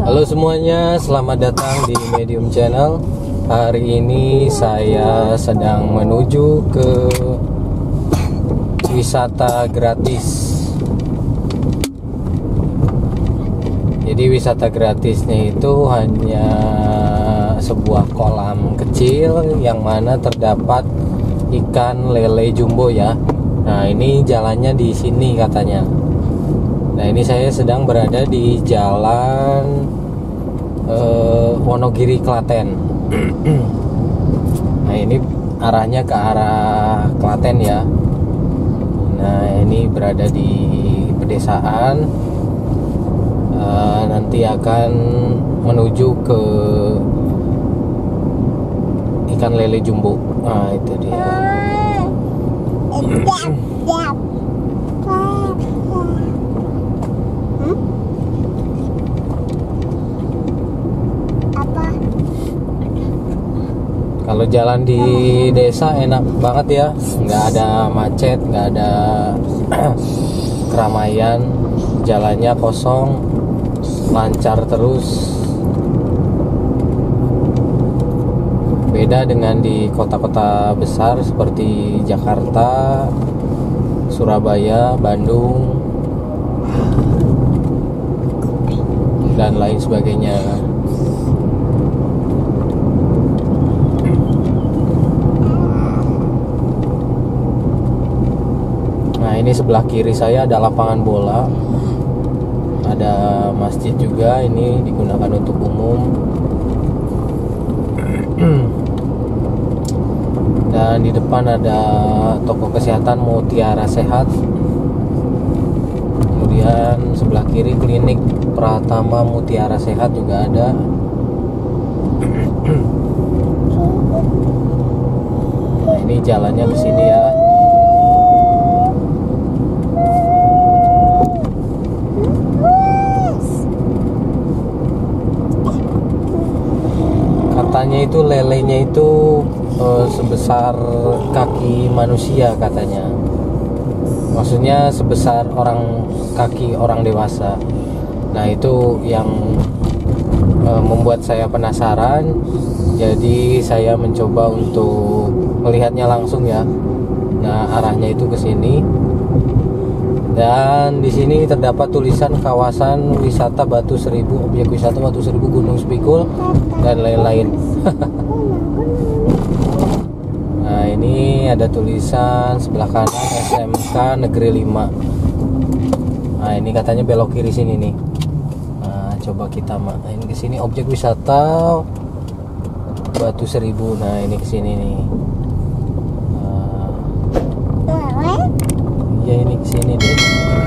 Halo semuanya, selamat datang di Medium Channel. Hari ini saya sedang menuju ke wisata gratis. Jadi wisata gratisnya itu hanya sebuah kolam kecil yang mana terdapat ikan lele jumbo ya. Nah, ini jalannya di sini katanya. Nah, ini saya sedang berada di jalan Wonogiri Klaten. Nah, ini arahnya ke arah Klaten ya. Nah, ini berada di pedesaan. Nanti akan menuju ke ikan lele jumbo. Nah, itu dia. Kalau jalan di desa enak banget ya, nggak ada macet, nggak ada keramaian, jalannya kosong, lancar terus. Beda dengan di kota-kota besar seperti Jakarta, Surabaya, Bandung, dan lain sebagainya. Ini sebelah kiri saya ada lapangan bola, ada masjid juga, ini digunakan untuk umum. Dan di depan ada toko kesehatan Mutiara Sehat. Kemudian sebelah kiri klinik Pratama Mutiara Sehat juga ada. Nah, ini jalannya ke sini ya. Katanya itu lelenya itu sebesar kaki manusia katanya. Maksudnya sebesar kaki orang dewasa. Nah, itu yang membuat saya penasaran. Jadi saya mencoba untuk melihatnya langsung ya. Nah, arahnya itu ke sini. Dan di sini terdapat tulisan kawasan wisata Batu Seribu, objek wisata Batu Seribu, Gunung Spikul, dan lain-lain. Nah, ini ada tulisan sebelah kanan SMK Negeri 5. Nah, ini katanya belok kiri sini nih. Nah, coba kita main ke sini, objek wisata Batu Seribu. Nah, ini ke sini nih. Ya, ini ke sini deh.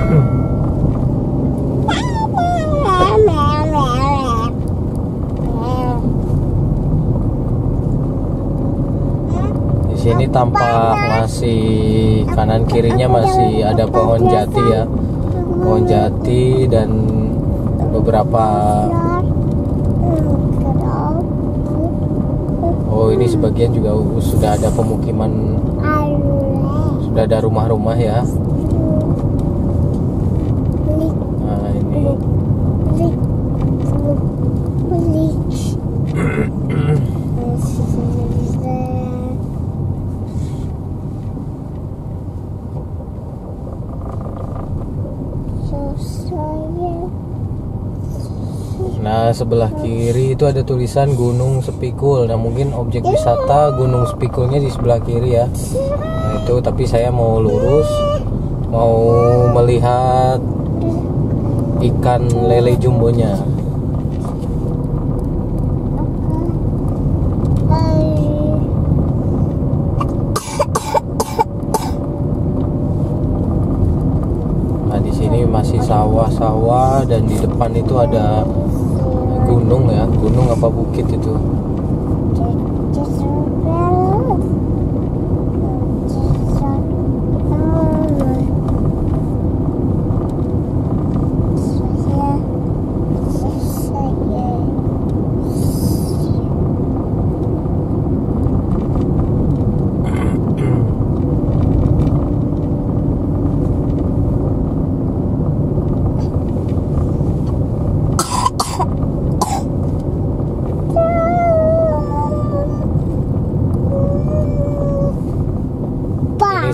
Di sini tampak masih kanan kirinya masih ada pohon jati ya. Pohon jati dan beberapa. Oh, ini sebagian juga sudah ada pemukiman. Sudah ada rumah-rumah ya. Nah, ini nah, sebelah kiri itu ada tulisan Gunung Spikul. Nah, mungkin objek wisata Gunung Spikulnya di sebelah kiri ya. Nah, itu, tapi saya mau lurus, mau melihat ikan lele jumbonya. Nah, di sini masih sawah-sawah dan di depan itu ada gunung ya, gunung apa bukit itu.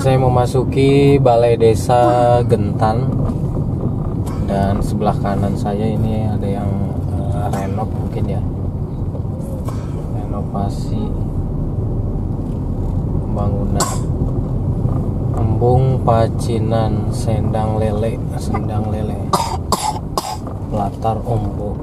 saya memasuki Balai Desa Gentan, dan sebelah kanan saya ini ada yang renov mungkin ya, renovasi pembangunan. Embung Pacinan Sendang Lele, latar Ombok.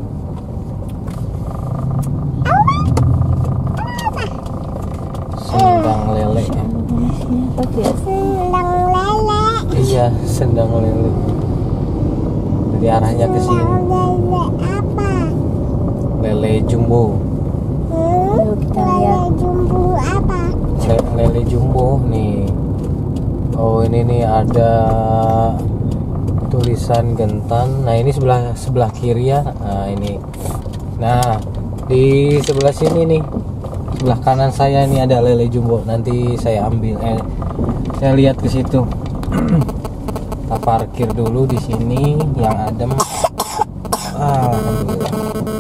Sendang Lele. Sendang lele. Iya, Sendang Lele. Jadi arahnya ke sini. Lele apa? Lele jumbo. Yuk kita lihat. Lele jumbo apa? Lele jumbo nih. Oh, ini nih ada tulisan Gentan. Nah, ini sebelah kiri ya. Nah, ini. Nah, di sebelah sini nih. Sebelah kanan saya ini ada lele jumbo. Nanti saya ambil. Saya lihat ke situ. Kita parkir dulu di sini yang adem. Alhamdulillah.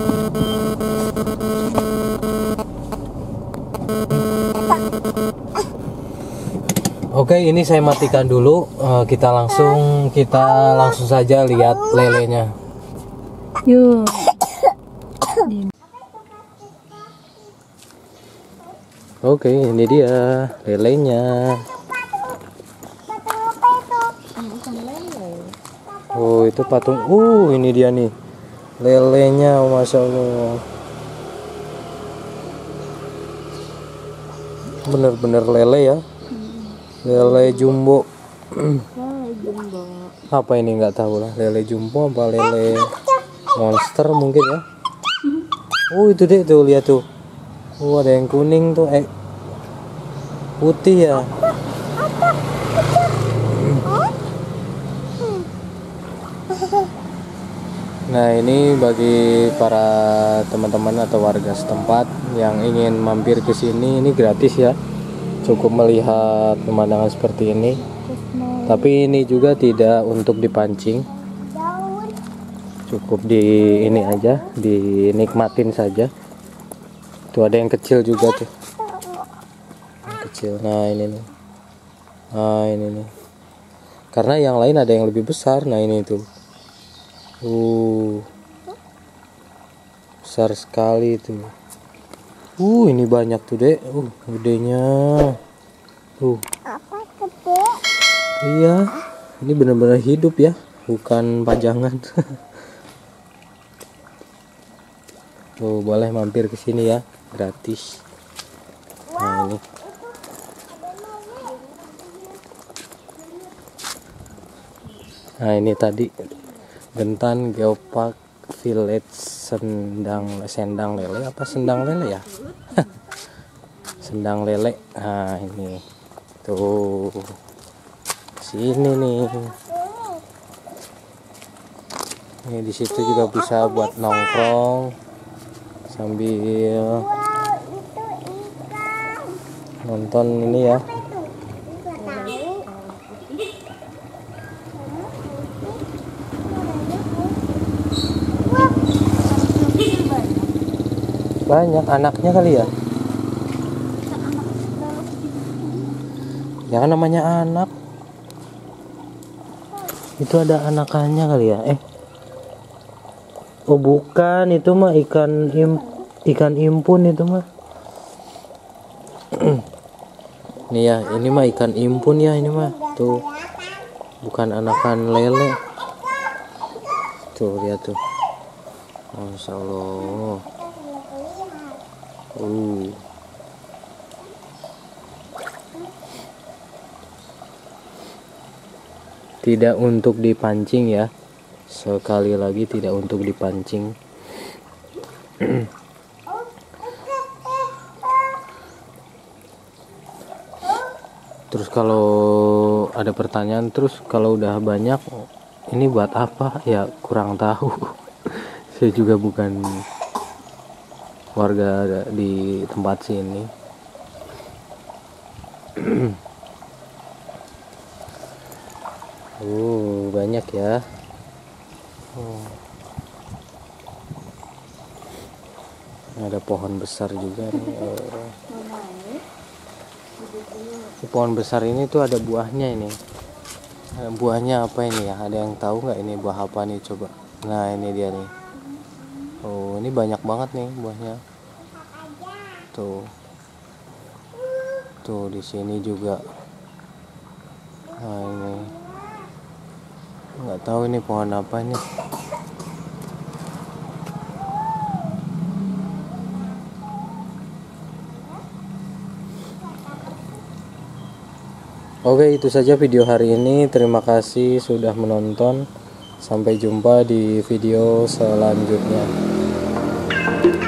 Oke, ini saya matikan dulu. Kita langsung saja lihat lelenya. Yuk. Oke, ini dia lelenya. Oh, itu patung. Ini dia nih lelenya, masya Allah. Bener-bener lele ya. Lele jumbo. Apa ini nggak tahu lah. Lele jumbo apa lele monster mungkin ya. Oh, itu deh tuh, lihat tuh. Oh, ada yang kuning tuh, putih ya. Nah, ini bagi para teman-teman atau warga setempat yang ingin mampir ke sini, ini gratis ya. Cukup melihat pemandangan seperti ini. Tapi ini juga tidak untuk dipancing. Cukup di ini aja, dinikmatin saja. Tuh ada yang kecil juga tuh. Yang kecil. Nah, ini nih. Nah, ini nih. Karena yang lain ada yang lebih besar. Nah, ini tuh. Besar sekali tuh. Ini banyak tuh, Dek. Gedenya. Apa gede? Iya. Ini benar-benar hidup ya, bukan pajangan. Tuh, boleh mampir ke sini ya, gratis. Nah, ini. Nah, ini tadi Gentan Geopark Village Sendang Lele apa Sendang Lele ya? Sendang Lele. Nah, ini tuh sini nih. Ini di situ juga bisa buat nongkrong sambil nonton ini ya. Banyak anaknya kali ya. Ya kan namanya anak. Itu ada anakannya kali ya. Oh, bukan, itu mah ikan impun itu mah. Nih ya, ini mah ikan impun ya, ini mah. Tuh. Bukan anakan lele. Tuh, lihat tuh. Masya Allah. Tidak untuk dipancing ya. Sekali lagi, tidak untuk dipancing. Terus kalau ada pertanyaan, terus kalau udah banyak ini buat apa ya, kurang tahu. Saya juga bukan warga di tempat sini. Banyak ya. Ada pohon besar juga nih. Di pohon besar ini tuh ada buahnya ini. Buahnya apa ini ya? Ada yang tahu nggak ini buah apa nih coba? Nah ini dia nih. Oh ini banyak banget nih buahnya. Tuh. Tuh di sini juga. Nah ini. Nggak tahu ini pohon apa ini. Oke, itu saja video hari ini. Terima kasih sudah menonton. Sampai jumpa di video selanjutnya.